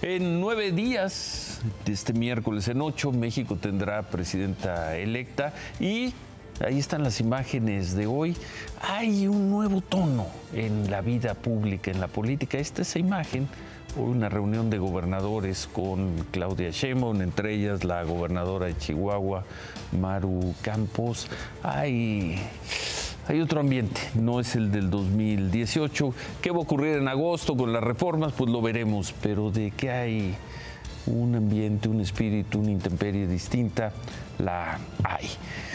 En 9 días, de este miércoles en 8, México tendrá presidenta electa y ahí están las imágenes de hoy. Hay un nuevo tono en la vida pública, en la política. Esa imagen, hoy una reunión de gobernadores con Claudia Sheinbaum, entre ellas la gobernadora de Chihuahua, Maru Campos. Hay otro ambiente, no es el del 2018. ¿Qué va a ocurrir en agosto con las reformas? Pues lo veremos, pero de que hay un ambiente, un espíritu, una intemperie distinta, la hay.